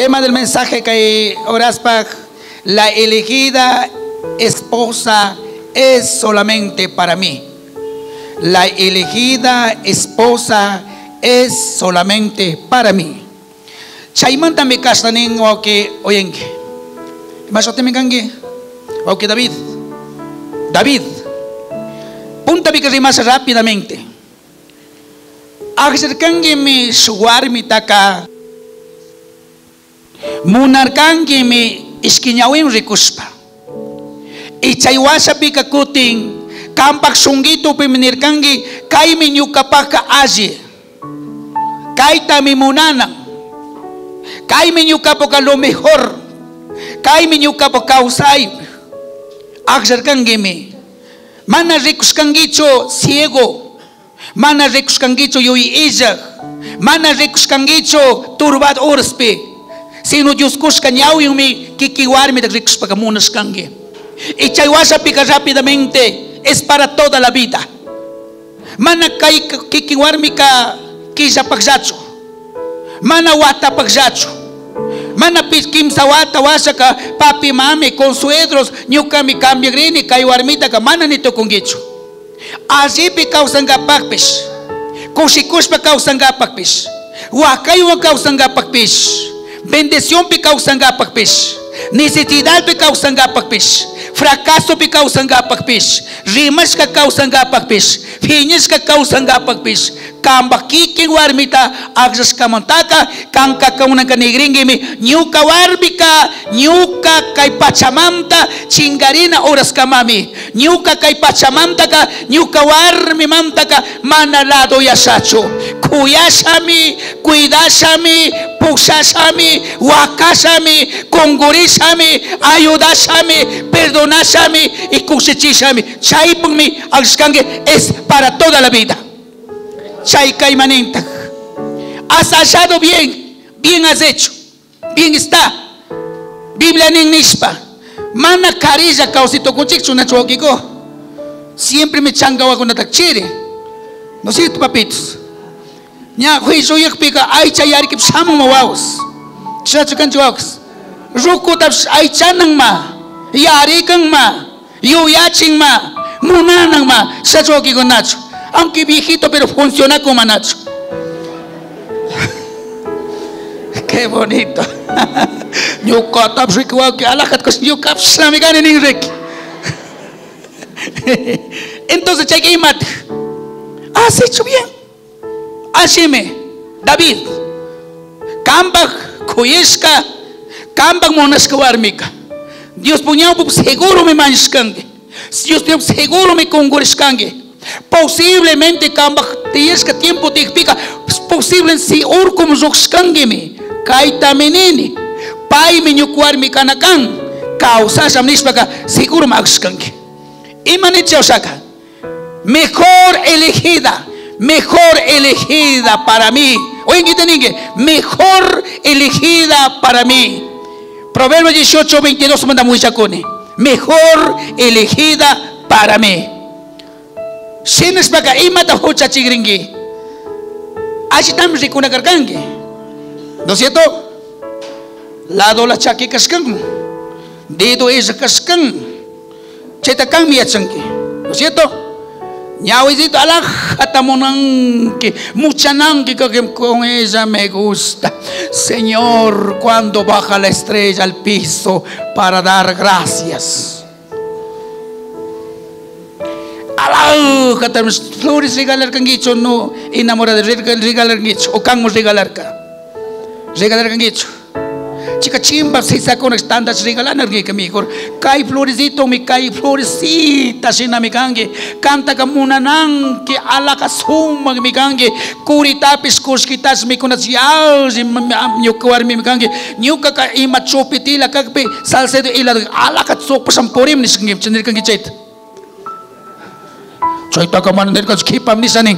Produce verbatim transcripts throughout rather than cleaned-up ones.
tema del mensaje que oraspa, la elegida esposa es solamente para mí. La elegida esposa es solamente para mí. Chaimanta me castanin o que oyengue. Mas o temengangue. O que David. David. Punta me más rápidamente. Acercangue me suar mi taka. Munarkange me iskinyawin rikuspa. Ichaiwasa pika kuting. Kampak sunggito piminirkangi kay minyo kapaka aji kay tami munanang kay minyo kapaka lo mejor kay minyo kapaka usay aksar kangi mi mana rikus kangicho ciego mana rikus kangicho yoi ijak mana rikus kangicho turbat orspe sino Dios kus kanyaw yung mi kikiwar mi rikus pagamunas kangi ichaiwasa pika rápidamente. Es para toda la vida. Mana kay kikiwarmi ka kisa pagsacho. Mana wata pagsacho. Mana piskim sa wata wasa ka papi mami consuedros nyuka mi cambia grini kay warmita ka mana nito kungicho. Así pi kausanga pakpis. Kusikus pa kausanga pakpis. Wakay wa kausanga pakpis. Bendición pi kausanga pakpis. Necesidad pi kausanga pakpis. Fracaso pi kausanga pakpis. Rimas ka kausanga pakpis. Finis ka kausanga pakpis. Kambaki king warmita aksas kamantaka kang kakaunan ka nigringi mi nyuka warbika nyuka kay pachamamta chingarina oras ka mami nyuka kay pachamamta ka nyuka warmi mamta ka manalado yasacho kuyashami cuidashami puxashami wakashami kongurishami ayudashami perdonashami y kusichishami chaipungmi akskange es para toda la vida. Chay Caimanenta, has hallado bien, bien has hecho, bien está. Biblia ning nispa, mana carilla causito con chicho na chuaquico. Siempre me changawa con atachire. ¿No es cierto, papitos? Nya juicio y explica, ay chayari que psamo mawaos. Chacho canchuaos. Ruko taps ay chanang ma, yari kang ma, yuyaching ma, munanang ma, sa chuaquico nacho. Aunque viejito, pero funciona como Nacho. Qué bonito. Entonces, has hecho bien. Ashime, David. Kambak, Kuyeshka, Kambak Monaskawarmika. Dios puñao, seguro me manchkange. Dios seguro me congurishkange. Posiblemente kambak tieska tiempo te explica posible si or como zoxkangemi kaita menini pai menyukuar mi kanakan causa samnispaka seguro maxkangi imaniche osaka mejor elegida mejor elegida para mí oye quiteningue mejor elegida para mí Proverbios dieciocho veintidós manda muy chacone mejor elegida para mí. Sinas baga imata hocha chigringi. Así tam rikuna karkangi. ¿No es cierto? Lado la chaki kaskan. Dedo es kaskan. Cheta kang miachangi. ¿No es cierto? Ñawizito alah hatamonangi. Muchanangi que con ella me gusta. Señor, cuando baja la estrella al piso para dar gracias. Alau kata flores regalar kang gicho no enamorada regalar gicho o kang mos regalar ka regalar kang gicho chica chimba se sacó un estándar regalar nergi kami kor kai floresito mi kai floresita sina mi kange canta kamuna nang ki ala ka sumag mi kange kuritapis kuskitas mi kunat sial si nyukwar mi kange nyuka ka imachopitila kakpe salsedo ila ala ka sok pasamporim ni singim chenir kang gichet. Soy toca mano del kipam ni saning.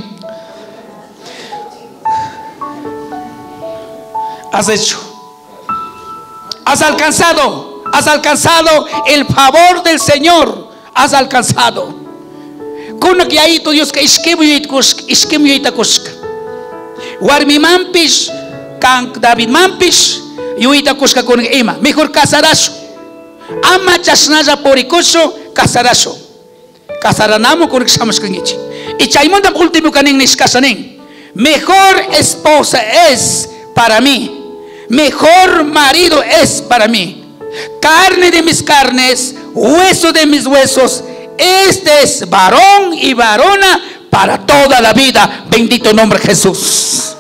Has hecho, has alcanzado, has alcanzado el favor del Señor, has alcanzado. Kuna que ahí tu Dios que iskemuyit kusk, iskemuyita kusk. Warmi mampis, kang David mampis, yuita kushka con ima. Mejor casarazo. Ama chasnaya por icoso, casarazo. Casaranamo con examos con ichi. Y chaimonda último canin nis casanin. Mejor esposa es para mí. Mejor marido es para mí. Carne de mis carnes, hueso de mis huesos. Este es varón y varona para toda la vida. Bendito nombre de Jesús.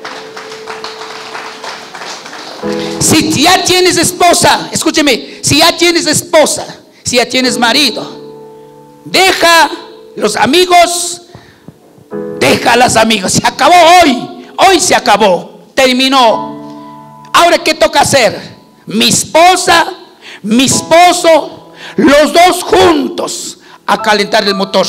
Si ya tienes esposa, escúcheme, si ya tienes esposa, si ya tienes marido, deja los amigos, deja las amigas. Se acabó hoy, hoy se acabó, terminó. Ahora, ¿qué toca hacer? Mi esposa, mi esposo, los dos juntos a calentar el motor.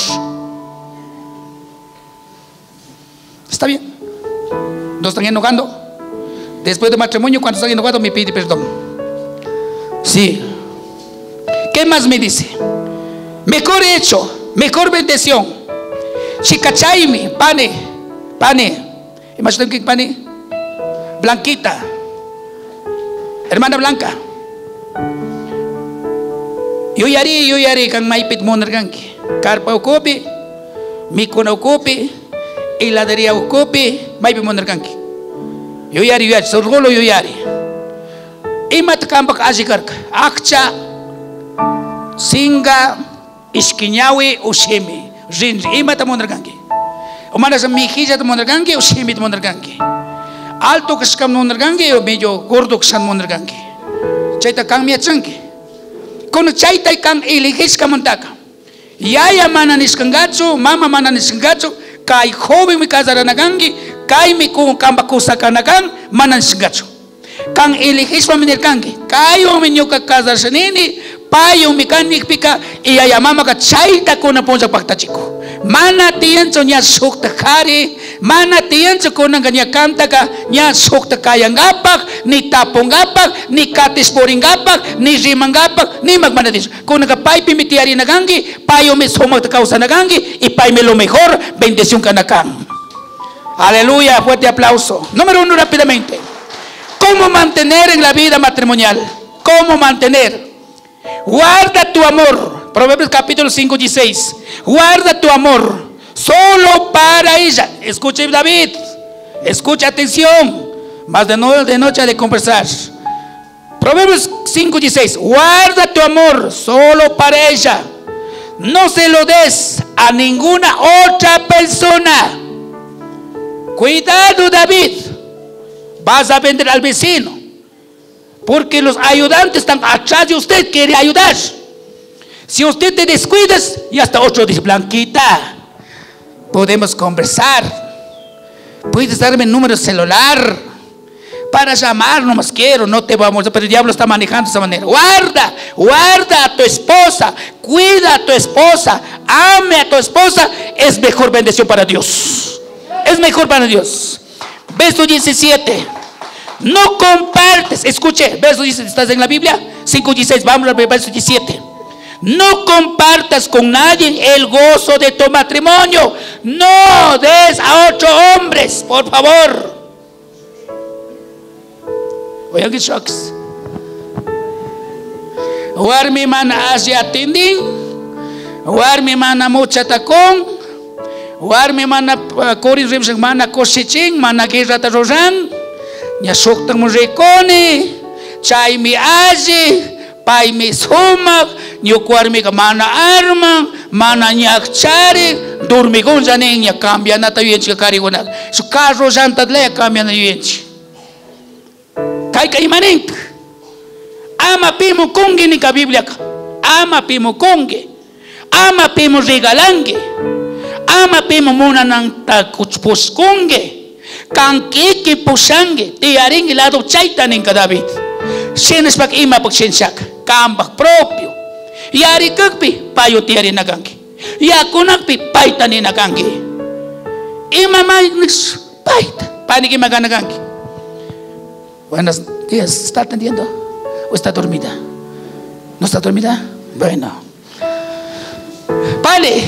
¿Está bien? ¿No están enojando? Después del matrimonio, cuando están enojados, me pide perdón. Sí. ¿Qué más me dice? Mejor hecho, mejor bendición. Chicachaimi, pane, pane. ¿Imaginan qué pane? Blanquita. Hermana Blanca. Yo yari, yo yari kang maipit monerganki. Carpa ocupi, mikuna ocupi, heladería ocupi, maipit monerganki. Yo yari, yo yari, sorgolo yo yari. Imat kambak ajikarka. Akcha, singa, iskiñawi, ushimi. Rinri, imat monerganki. Omana sa mijilla monerganki, ushimi monerganki. Alto que escam monerganki o medio gordo que san monerganki. Chaita kang miachanki. Kono chaita kang iligis kamantaka. Yaya mana niskangacho, mama mana niskangacho, kai joven mi casaranagangi, kai mi ku kambakusakanagan, mana niskangacho. Kang iligis paminirkangi, kai o minyoka casarsanini, payo mi kanikpika, yaya mama ka chaita kuna ponja paktachiko. Mana tiencho nya sukta kari, mana tiencho kuna nya kantaka, nya sukta kayangapak, ni tapongapak, ni katis poringapak, ni rimangapak, ni magmanadis. Kuna ka pai pimitiari nagangi, payo me somos de causa nagangi, y pai me lo mejor, bendición kanakan. Aleluya, fuerte aplauso. Número uno rápidamente. ¿Cómo mantener en la vida matrimonial? ¿Cómo mantener? Guarda tu amor. Proverbios capítulo cinco, dieciséis. Guarda tu amor solo para ella. Escuche David, escucha atención. Más de, no, de noche de conversar. Proverbios cinco, dieciséis. Guarda tu amor solo para ella. No se lo des a ninguna otra persona. Cuidado, David. Vas a vender al vecino, porque los ayudantes están atrás de usted, quiere ayudar. Si usted te descuidas, y hasta otro dice, Blanquita, podemos conversar. Puedes darme el número celular para llamar, no más quiero, no te vamos a, pero el diablo está manejando de esa manera. Guarda, guarda a tu esposa, cuida a tu esposa, ame a tu esposa, es mejor bendición para Dios. Es mejor para Dios. Verso diecisiete. No compartes, escuche, verso diecisiete, ¿estás en la Biblia? cinco, dieciséis, vamos al verso diecisiete. No compartas con nadie el gozo de tu matrimonio. No des a otros hombres, por favor. Oigan que shocks. Warmi mana asia tinding, warmi mana mucha tacón, warmi mana koris rimseng mana kosiching, mana kirata rojan, nya soktang murekoni, chay mi aji, pai mi sumak, nyukwar mi ka mana arma, mana nyak chari, durmi gon janing nya cambia na tayo yenchi kari gona. So carro jantad le cambia na yenchi. Kay kay maning. Ama pimo kongi ni ka Biblia ka. Ama pimo kongi. Ama pimo regalange. Ama pimo muna nang takuchpos kongi. Kangkiki pusange. Tiyaring ilado chaita ning ka David. Sinas pag ima pag sinsyak. Kambak propio. Yari kagpi payo tiyari nagangi. Yakunagpi paita ni nagangi. Ima maignis paita. Paniki maganagangi. Buenos días, ¿está atendiendo? ¿O está dormida? ¿No está dormida? Bueno. Vale.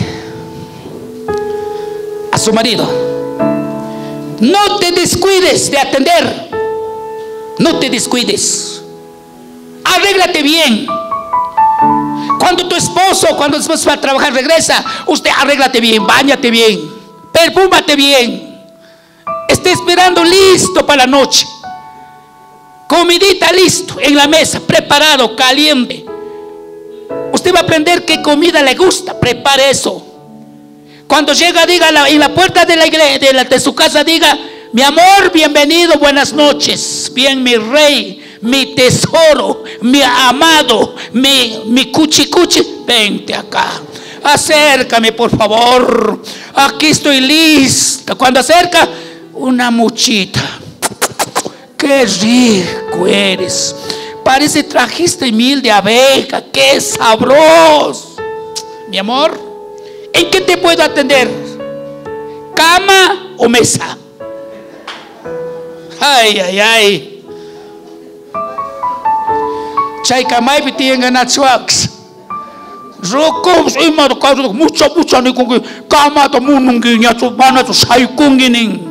A su marido. No te descuides de atender. No te descuides. Arréglate bien. Cuando tu esposo, cuando tu esposo va a trabajar, regresa, usted arréglate bien, báñate bien, perfúmate bien. Esté esperando listo para la noche. Comidita listo en la mesa, preparado, caliente. Usted va a aprender qué comida le gusta, prepare eso. Cuando llega, diga en la puerta de la iglesia, de, la, de su casa, diga: mi amor, bienvenido, buenas noches. Bien, mi rey, mi tesoro, mi amado, mi, mi cuchi cuchi, vente acá. Acércame, por favor. Aquí estoy lista. Cuando acerca, una muchita. Qué rico eres. Parece trajiste miel de abeja. Qué sabroso. Mi amor, ¿en qué te puedo atender? ¿Cama o mesa? Ay, ay, ay. Chay kamay pitiyan ganat swaks. Rokom sa ima to kaso mucha mucha ni kung kama to munung ginya to mana to say kung gining.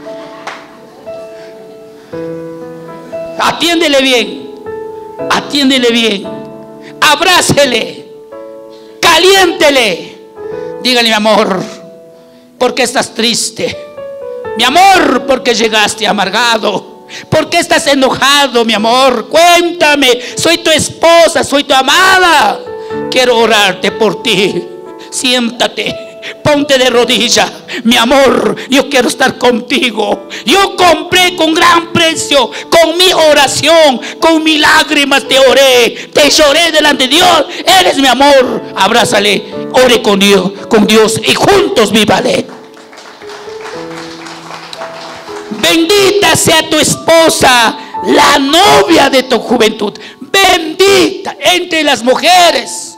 Atiéndele bien. Atiéndele bien. Abrácele. Caliéntele. Dígale: mi amor, ¿por qué estás triste? Mi amor, ¿por qué llegaste amargado? ¿Por qué estás enojado, mi amor? Cuéntame. Soy tu esposa, soy tu amada. Quiero orarte por ti. Siéntate, ponte de rodillas. Mi amor, yo quiero estar contigo. Yo compré con gran precio, con mi oración, con mis lágrimas te oré, te lloré delante de Dios. Eres mi amor. Abrázale, ore con Dios, con Dios y juntos vívale. Bendita sea tu esposa, la novia de tu juventud. Bendita entre las mujeres.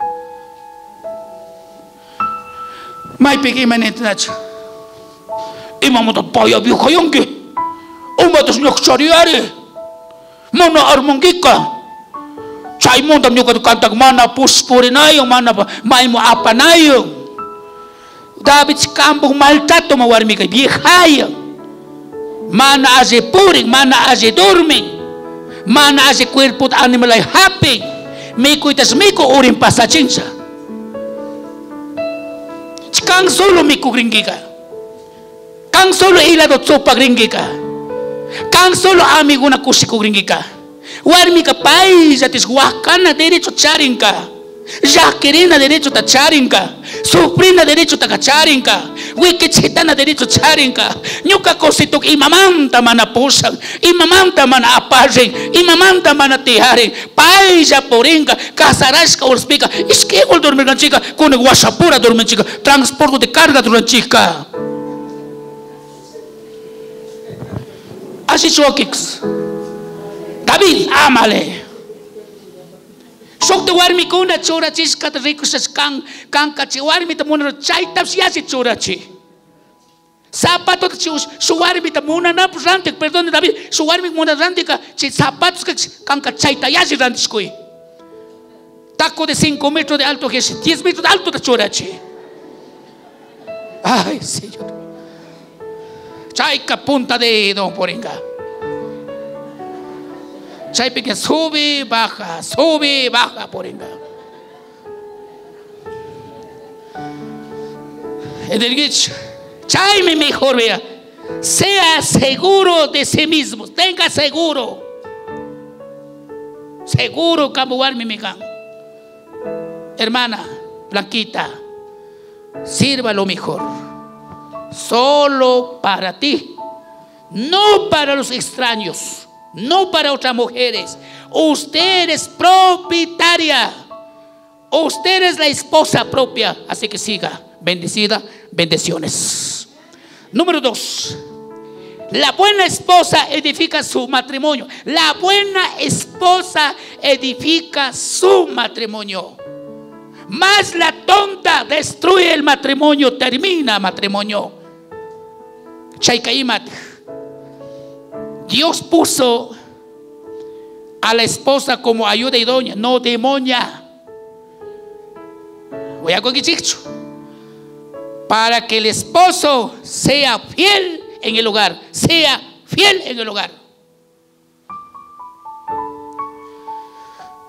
May pigi manitnacha. Imamota paya vieja yonki. Umatos nyok chariare. Mana armongika. Chay monta nyok kantak mana puspurinayo, mana may mo apanayo. David kampung maltrato mawarmi kay vieja. Mana hace puring, mana hace dorming, mana hace cuerpo animal ay happy. Miko itas miko urin pasachinsa. Kang solo miko gringika. Kang solo ilado sopa gringika. Kang solo amigo na kusiko gringika. Warmi ka paisa tis wakana derecho charinka. Jaquerina derecho ta charinka. Suprina derecho ta charinka. Wikechitana derecho charinka. Nyuka kositok imamanta mana pusan, imamanta mana aparren, imamanta mana tiharin. Paisa poringa, casarasca orspika. Iske ol dormir na chica, con guasapura dormir chica, transporte de carga dormir chica. Así chokix. David, amale. Sok te warmi kuna chura chis kat rico sas kang kang kachi warmi te muna chai tap sia si chura chi. Zapato te chus su warmi te muna na rantik, perdón David, su warmi muna rantika chi zapatos que kang kachai ta ya si rantiskui. Taco de cinco metros de alto que es diez metros de alto te chura chi. Ay, Señor. Chai ka punta de don poringa. Chay pequeña sube, baja, sube, baja, poringa. Edelgich, chay me mejor vea. Sea seguro de sí mismo, tenga seguro. Seguro, cambuar mi migan. Hermana, Blanquita, sirva lo mejor. Solo para ti, no para los extraños. No para otras mujeres. Usted es propietaria. Usted es la esposa propia. Así que siga bendecida. Bendiciones. Número dos. La buena esposa edifica su matrimonio. La buena esposa edifica su matrimonio. Más la tonta destruye el matrimonio. Termina matrimonio. Chaykaimat. Dios puso a la esposa como ayuda idónea, no demonia. Voy a coger para que el esposo sea fiel en el hogar, sea fiel en el hogar.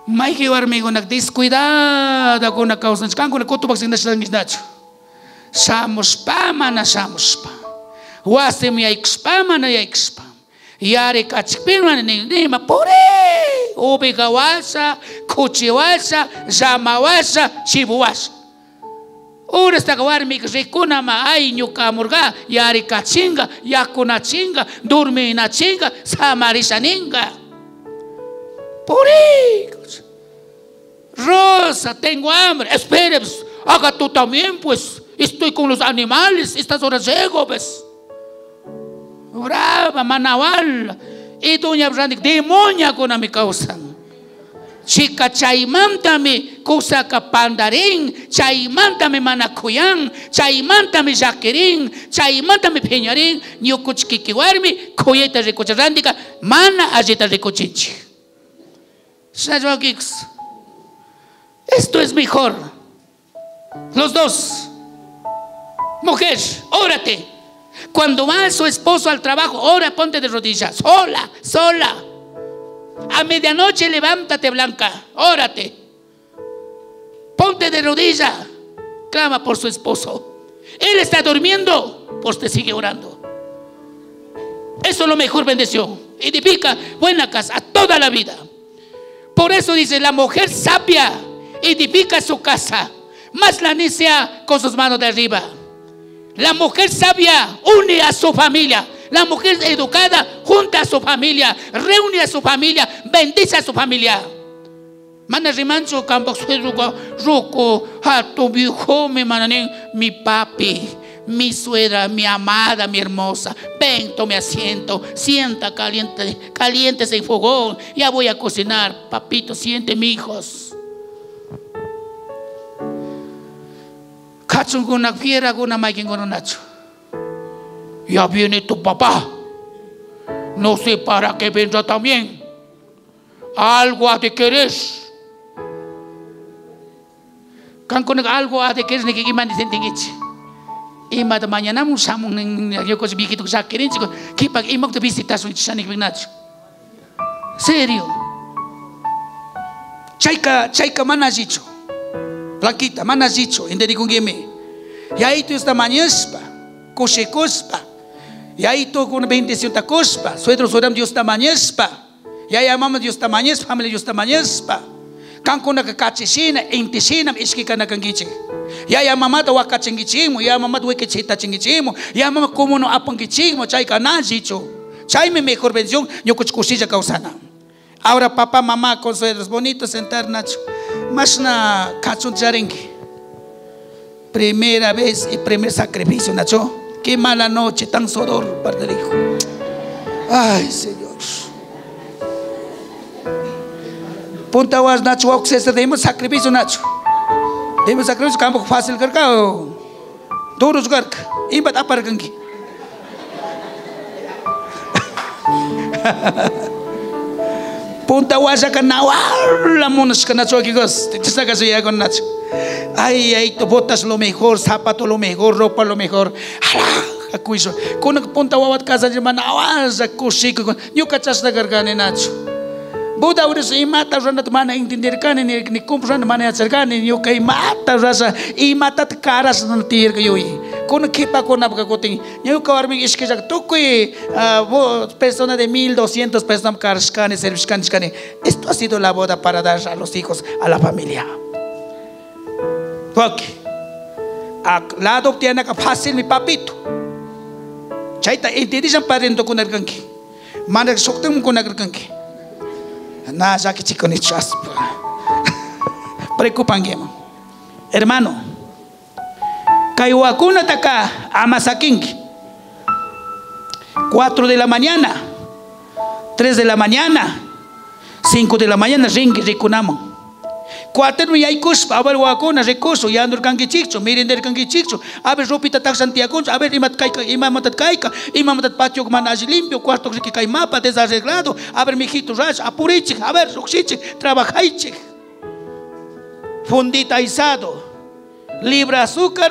Maiki warmikunak descuidada kuna kawsanchik kankuna kutubak signachu shamuspa mana shamuspa wasim yaykuspa mana yaykuspa yari kachikpima nima puri ubiga washa kuchi washa llama washa chibu washa urastaka warmika rikunama ay ñukamurqa yari kachinga yakunachinga durminachinga samarishaninga puri. Rosa, tengo hambre. Espere, pues, haga tú también, pues. Estoy con los animales. Estas horas llego, pues. Brava, manawal. Y doña Brandik, demonia con mi causa. Chica, chaimantame, kusaka pandarín. Chaimantame manacuyan. Chaimantame jaquerín. Chaimantame peñarín. Ñukuchkikiwarmi, kuyeta ricocharandica. Mana ajita ricochinchi. Sajwakix. Esto es mejor. Los dos. Mujer, órate. Cuando va su esposo al trabajo, ora, ponte de rodillas. Sola, sola. A medianoche levántate, Blanca. Órate. Ponte de rodillas. Clama por su esposo. Él está durmiendo, pues te sigue orando. Eso es lo mejor, bendición. Edifica buena casa a toda la vida. Por eso dice, la mujer sabia edifica su casa, más la necia con sus manos de arriba. La mujer sabia une a su familia. La mujer educada junta a su familia, reúne a su familia, bendice a su familia. Mana rimancho campo suerugo ruco hato viejo mi mananen mi papi, mi suegra, mi amada, mi hermosa. Ven, tome asiento, sienta caliente, caliente ese fogón. Ya voy a cocinar, papito, siente, mi hijos. Kachunguna fiera guna maikinguna nacho. Ya viene tu papá. No sé para qué vendrá también. Algo ha de querer. Kankunak algo ha de querer ni que iman disentingichi. Ima de mañana musamun yo cosa viejito que ya quieren chico. Que para ima de visitar su chanik nacho. Serio. Chaika chaika manajicho. Blanquita, manajicho, entendí con geme. Y ahí tú esta mañespa, coche cospa. Y ahí tú con bendición ta cospa. Suedro suedam Dios ta mañespa. Y ahí amamos Dios ta mañespa, familia Dios ta mañespa. Kankuna ka kachishina, intisina, iskika na kangichi. Y ahí amamata waka chingichimo, y amamata weke chita chingichimo, y amama como no apangichimo, chay kanajicho. Chay me mejor bendición, yo cuchcuchilla causana. Ahora papá, mamá con suegros bonitos sentar Nacho. Más na cachun charengue. Primera vez y primer sacrificio, Nacho. Qué mala noche, tan sudor, padre hijo. Ay, Señor. Punta was Nacho, oxesa, demos sacrificio, Nacho. Demos sacrificio, campo fácil, carcao. Duros, carca. Imbat apargangi. Punta wasa ka nawal la monas ka nacho akigos te saca su ya con nacho. Ay ay tu botas lo mejor, zapato lo mejor, ropa lo mejor. Ala akuiso con punta wawat casa de manawal za kusik con yo cachas na gargane nacho. Buda uris imata rana mana entender kan ni ni compran mana acercan ni yo kai mata rasa imata caras no tir que yo con kepa con abga cotin yo kawarmi iske jak tukui persona de mil doscientos personas carskane serviskane skane. Esto ha sido la boda para dar a los hijos, a la familia. Porque la adoptiana ka fácil mi papito chaita entendían parento con el ganki mana soktem con el ganki na ya que chico ni chaspa preocupan gema hermano kaiwakuna taka amasakinki cuatro de la mañana tres de la mañana cinco de la mañana ringi rikunamo cuatro y hay cuspa a ver wakuna recurso ya andur kanki chicho miren der kanki chicho a ver ropita tak Santiago a ver imat kaika imamat kaika imamat patio manas limpio cuarto que kai mapa desarreglado a ver mijito ras apurichi a ver roxichi trabajaichi fundita izado libra azúcar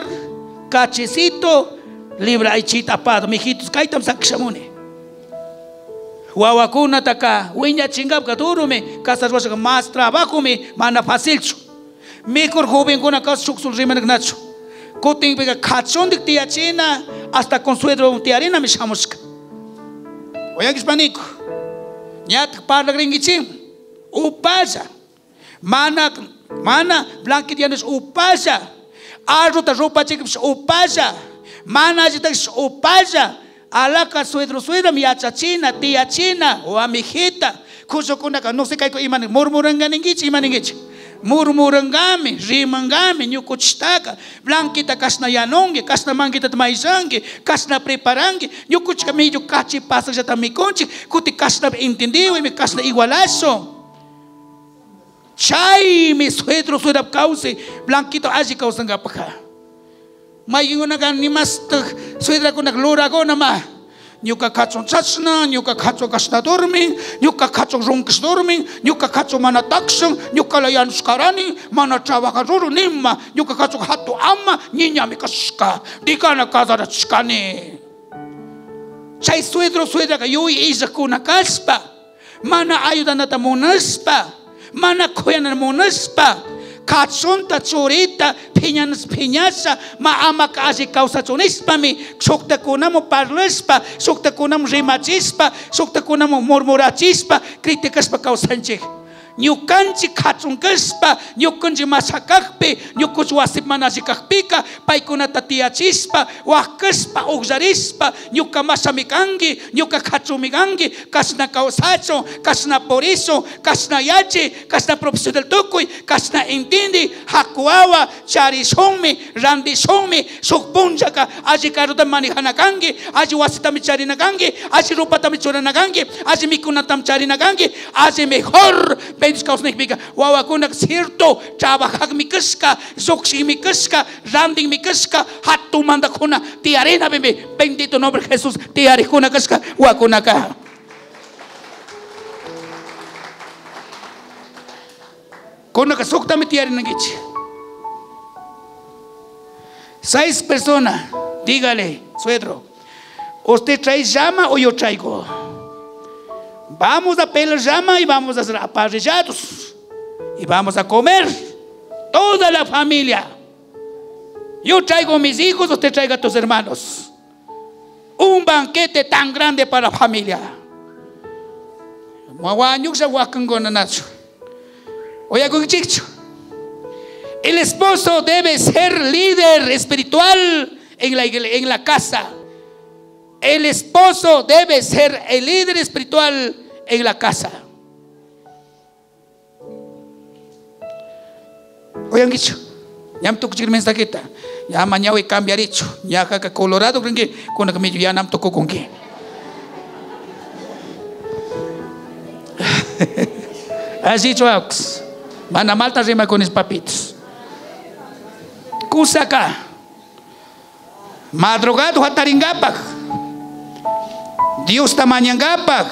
cachecito libra aichi tapado mijitos kaitam sakshamune wawakuna taka wiña chingap katurumi kasarwasha más trabajo mi mana fácilcho mejor joven kuna kas suksul rimanak nacho kuting pega kachon dik tiachina hasta consuelo tiarina mi shamuska oyan hispanico nyat parla gringichim upasa mana mana blanquitianos upasa arruta ropa chiquips upasa mana ajitax upasa alaka suegro suegra mi achachina tía china o amiguita kuso kunaka no sé qué iman murmuranganingichi imaningichi murmurangami rimangami nyukuchitaka blanquita kasna yanongi kasna mangita tmaisangi kasna preparangi nyukuchka mi yukachi pasa ya tamikonchi kuti kasna entendido y mi kasna igualazo chay mi suegro suegra cause blanquito aji causanga paja mayinguna kan ni mas suegra kunak lura gona ma nyuka kachon chachna nyuka kacho kasna dormi nyuka kacho ronks dormi nyuka kacho mana taksung nyuka layan skarani mana trabaja ruru nimma nyuka kacho hatu amma niña mi kaska dikana kazara chkani chay suegro suegra ka yui isa kuna kaspa mana ayuda nata monaspa mana koyana monaspa kachonta chorita piñanas piñasa ma ama casi causa chonispa mi sokta kunamo parlaspa sokta kunamo remachispa sokta kunamo murmurachispa criticaspa causanche nyukanchi kachunkaspa nyukanchi masakakpi nyukuch wasip manashikakpika paikunata tiachispa wakaspa ujarispa nyuka masamikangi nyuka kachumikangi kasna causacho kasna por eso kasna yachi kasna profesor del tukuy kasna entindi hakuawa charisonmi randisonmi sukpunchaka aji karuta manijanakangi aji wasitami charinakangi aji rupatami churanakangi aji mikunatam charinakangi aji mejor bench kaus nek biga wawakunak cierto trabajar mi kaska zoxi mi kaska randing mi kaska hatu manda kuna tiarena bebe bendito nombre Jesús tiare kuna kaska wakunaka kuna kasukta mi tiarena gichi seis personas dígale suegro usted trae llama o yo traigo. Vamos a pelar llama y vamos a hacer aparrillados y vamos a comer toda la familia. Yo traigo a mis hijos, usted traiga a tus hermanos. Un banquete tan grande para la familia. El esposo debe ser líder espiritual en la, en la casa. El esposo debe ser el líder espiritual en la casa. Oigan dicho, ya me tocó decir mensajita, ya mañana voy a cambiar dicho, ya acá colorado creen que con la que me ya no me tocó con qué. Así dicho, manda malta rima con mis papitos. Kusaka, madrugado a taringapa. Dios tamañan gapak,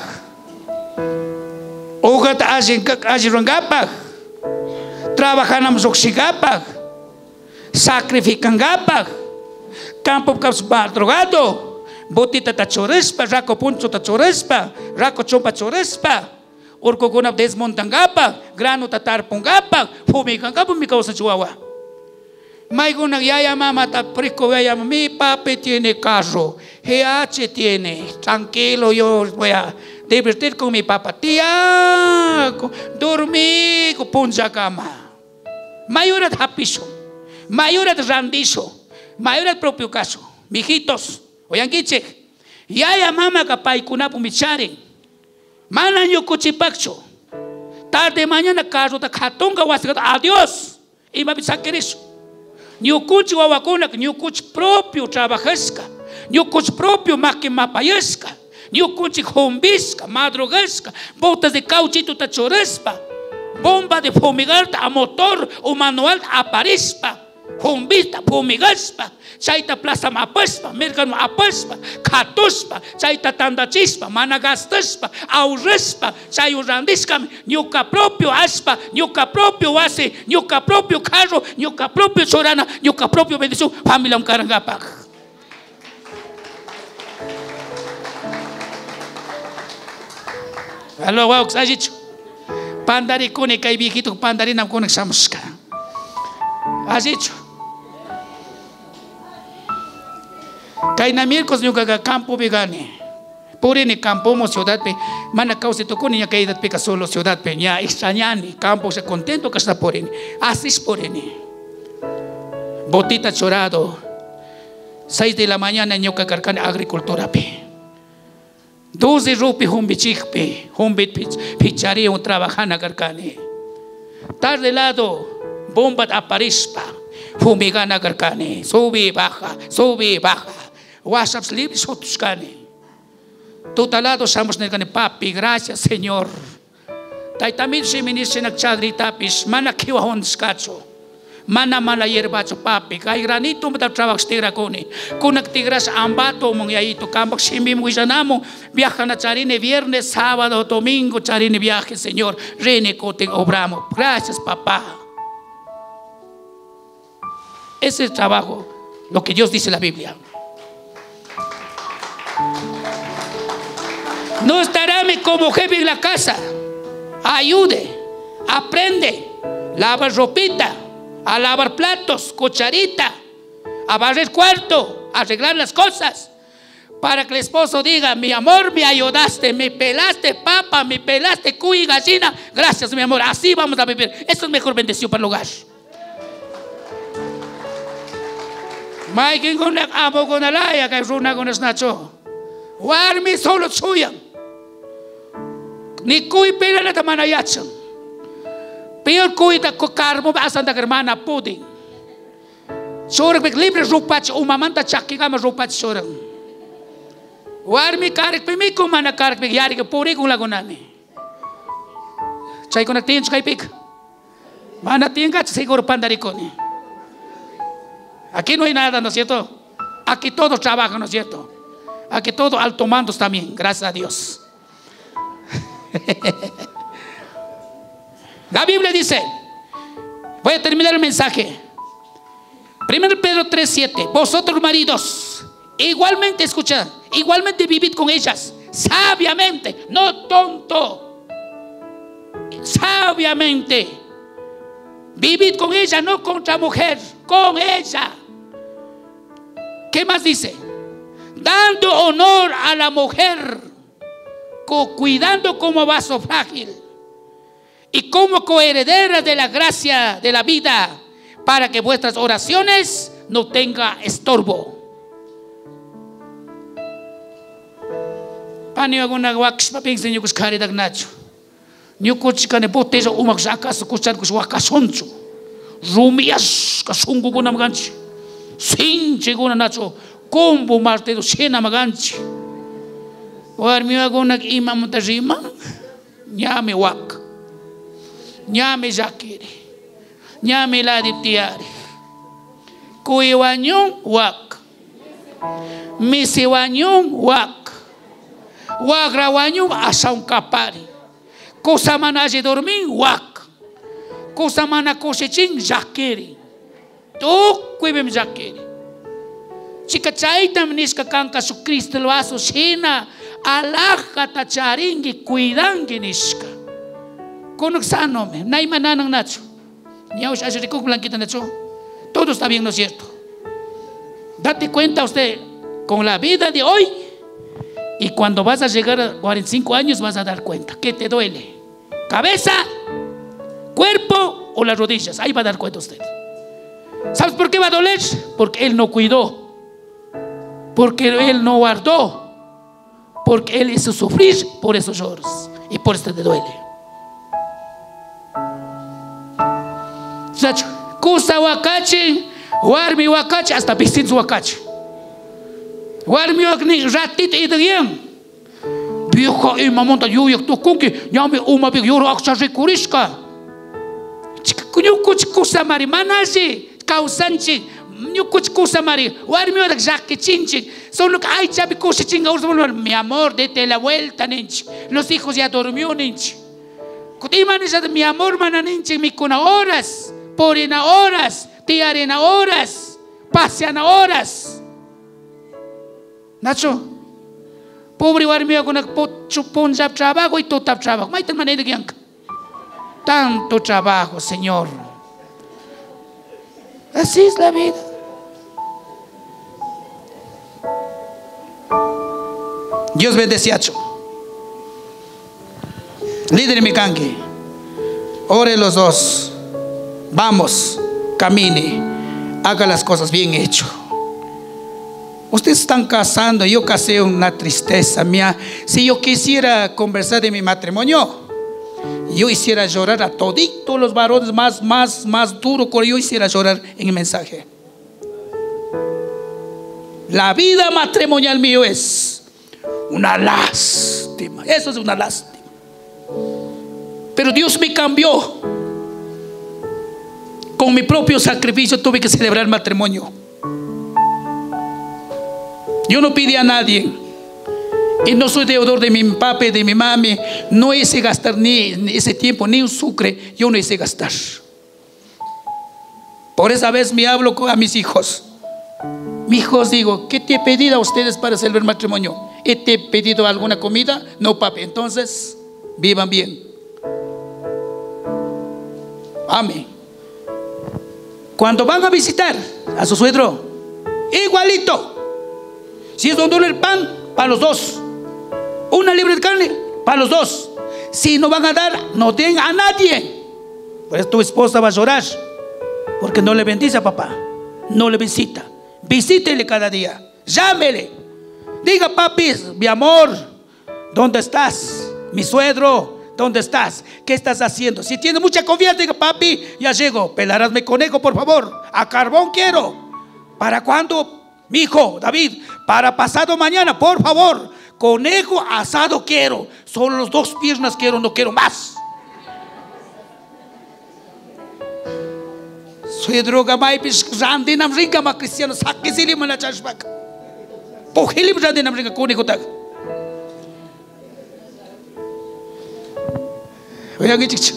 ogat ajiran gapak, trabajan am zoxigapak, sacrifican gapak, campo caps madrugado, botita tachorespa, raco puncho tachorespa, raco chompa chorespa, urco con desmontan gapak, grano tatar pungapak, fumigan gapak mi causa chihuahua. Maiguna yaya mama ta prico yaya mi papi tiene carro, G H tiene, tranquilo yo voy a divertir con mi papá. Tía, dormí con puncha cama. Mayorat hapiso, mayorat randizo, mayorat propio caso. Mijitos, oyan kiche, yaya mama kapay kunapu michare, mana yo kuchipacho. Tarde mañana carro ta katonga wasikat adiós. Y me saquerizo. Nyukuchi wawakuna nyukuchi propio trabajasca, nyukuchi propio maquimapayasca, nyukuchi hombisca, madrugasca, botas de cauchito tachorespa, bomba de fumigar a motor o manual aparispa, hombista fumigaspa, chaita plaza mapaspa, mercano apaspa, katuspa, chaita tandachispa, managastaspa, aurespa, chayurandisca, nyuka propio aspa, nyuka propio wase, nyuka propio carro, nyuka propio chorana, nyuka propio bendición, familia mkarangapak. Aló, wow, ¿qué has dicho? Pandari con el viejito, pandarina con el samusca. ¿Has dicho? Kaina miércoles yo que campo vegane. Por en el campo mo ciudad pe mana causa to con ya caída pe solo ciudad pe ya extrañani campo se contento que está por en. Así es por en. Botita chorado. Seis de la mañana yo que carcan agricultura pe. Doce rupi humbi chikpe, humbi picharía un trabajana carcane. Tarde lado bomba aparispa, fumigana carcane, sube baja, sube baja. WhatsApp libre sotuscane. Totalado estamos negane papi, gracias Señor. Tai también se ministra na chagri tapis, mana kiwa hon skacho. Mana mala yerbacho papi, kay granito mata trabajo stira koni. Kunak tigras ambato mong yaito kambak simbi mo isanamo. Viaja na charine viernes, sábado, domingo, charine viaje, Señor. Rene kote obramo. Gracias, papá. Ese es el trabajo, lo que Dios dice en la Biblia. No estará como jefe en la casa. Ayude, aprende, lava ropita, a lavar platos, cucharita, a barrer cuarto, a arreglar las cosas, para que el esposo diga: mi amor, me ayudaste, me pelaste papa, me pelaste cuy y gallina, gracias mi amor. Así vamos a vivir. Eso es mejor bendición para el hogar. Maikin con la amo con la laya que runa con el nacho. Warmi solo suyan. Ni cuy pela na tamana yachan. Peor cuy da carbo asan da hermana pudding. Sorang bek libre rupach umamanta chaki kama rupach sorang. Warmi karek pe mi kumana karek bek yari ke puri kung lagunani. Chay ko nagtiin sa kay pik. Mana tingkat siguro pandari ko ni. Aquí no hay nada, ¿no es cierto? Aquí todos trabajan, ¿no es cierto? Aquí todos alto mandos también, gracias a Dios. La Biblia dice, voy a terminar el mensaje. primero Pedro tres siete. Vosotros maridos, igualmente, escucha, igualmente vivid con ellas, sabiamente, no tonto, sabiamente. Vivid con ella, no contra mujer, con ella. ¿Qué más dice? Dando honor a la mujer, cuidando como vaso frágil y como coheredera de la gracia de la vida, para que vuestras oraciones no tengan estorbo. Pani aguna wax paping sa inyo kus karidag nacho. Niyo kuchika ne botejo umak akas kuchan kus wakasoncho. Rumias kasungu ko na maganchi. Sinche ko na nacho. Combo martedo sena maganchi. Warmi aguna imam tajima. Nyame wak. Nyame jakiri. Nyame ladiptiari. Kuiwanyong wak. Misiwanyong wak. Wagrawanyong asaung kapari. Kusamana je dormir wak. Kusamana koseching jakiri. Tuk kuibem jakiri. Chikachaita mniska kanka su Cristo lo aso sina. Alaka tacharingi cuidangi niska. Kunuk sanome. Naimananang nacho. Niaush asirikuk blanquita nacho. Todo está bien, ¿no es cierto? Date cuenta usted con la vida de hoy. Y cuando vas a llegar a cuarenta y cinco años vas a dar cuenta. ¿Qué te duele? ¿Cabeza? ¿Cuerpo? ¿O las rodillas? Ahí va a dar cuenta usted. ¿Sabes por qué va a doler? Porque él no cuidó. Porque él no guardó. Porque él hizo sufrir por esos lloros. Y por eso te duele. Kusa wakachi, warmi wakachi, hasta pistin wakachi. Warmi wakni ratit idagyan. Biuka imamonta yuyak tukunki, yami umabik yoro aksa rikurishka. Nyukuch kusa mari manasi, kausanchi, nyukuch kusa mari, warmi wadak jaki chinchi. Son lo que ay chabi kusi chinga urso, mi amor, dete la vuelta ninchi. Los hijos ya durmió ninchi. Kutimanisha mi amor mana ninchi, mi kuna horas, por en horas, tiaren horas, pasean horas. Nacho, Pobre warmiya kuna punjab trabajo y tu tap trabajo. May tan manera que tanto trabajo, Señor. Así es la vida. Dios bendice. Líder Mikangi, ore los dos. Vamos, camine, haga las cosas bien hecho. Ustedes están casando, yo casé una tristeza mía. Si yo quisiera conversar de mi matrimonio, yo hiciera llorar a toditos los varones más, más, más duros. Yo hiciera llorar en el mensaje. La vida matrimonial mío es una lástima. Eso es una lástima. Pero Dios me cambió. Con mi propio sacrificio tuve que celebrar el matrimonio. Yo no pedí a nadie. Y no soy deudor de mi papá y de mi mami. No hice gastar ni ese tiempo, ni un sucre. Yo no hice gastar. Por esa vez me hablo a mis hijos. Mis hijos digo, ¿qué te he pedido a ustedes para celebrar matrimonio? ¿He te he pedido alguna comida? No, papi. Entonces, vivan bien. Amén. Cuando van a visitar a su suegro, igualito. Si es un dólar el pan, para los dos. Una libra de carne, para los dos. Si no van a dar, no den a nadie. Por eso tu esposa va a llorar, porque no le bendice a papá. No le visita. Visítele cada día. Llámele. Diga, papi, mi amor, ¿dónde estás? Mi suegro, ¿dónde estás? ¿Qué estás haciendo? Si tiene mucha confianza, diga, papi, ya llego. Pelarás mi conejo, por favor. A carbón quiero. ¿Para cuándo? Mi hijo David, para pasado mañana, por favor. Conejo asado quiero. Solo los dos piernas quiero, no quiero más. Soy droga maipis randinam ringa ma cristiano sakisili mana chashbak. Pohili randinam ringa conejo tag. Oye que chicha.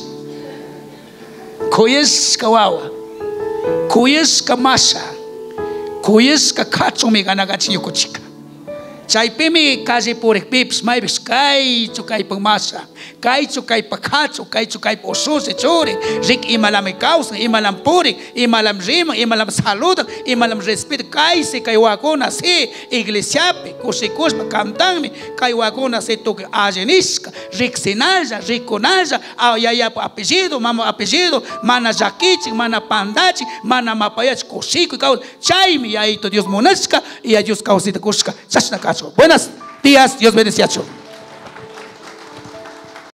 Koyes kawawa. Koyes kamasha. Koyes ka kacho me gana gachi yoko chica. Chay pimi kaje por pips maibis kai chukai pamasa. Kai chukai pakacho, kai chukai posose chore. Rik imalam causa, imalam puri, imalam rima, imalam saluda, imalam respeto. Kai se kai wakona se iglesia pe, kose kospa kamtangme, kai wakona se toque ajenisca, rik senaja, rik conaja, ayaya apellido, mama apellido, mana jaquichi, mana pandachi, mana mapayach, kosico, cau, chaimi, ahí to Dios monasca y a Dios causita kosca. Buenos días, Dios bendice.